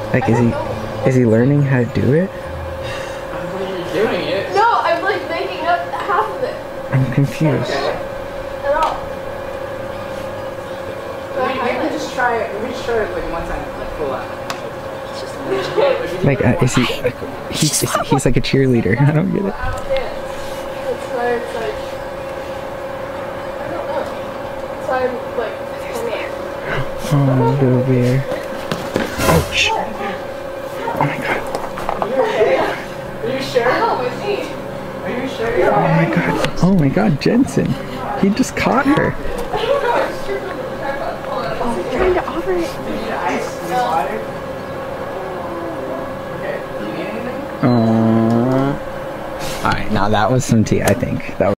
Like, is he learning how to do it? You're doing it. No, I'm like making up half of it. I'm confused. At all. We just try it like one time, like full out. Like, is he's like a cheerleader. I don't get it. I don't dance. That's why it's like, I don't know. That's why I'm like, Oh, little bear. Oh, shit. Oh my god. Are you sure? oh, my feet. Are you sure you're Oh my god. Oh my god, Jentzen. He just caught her. I don't know, I just tripped over the tripod. Hold on. I'm trying to offer it. Do you need ice? Do you need water? Okay. Do you need anything? Alright, now that was some tea, I think. That was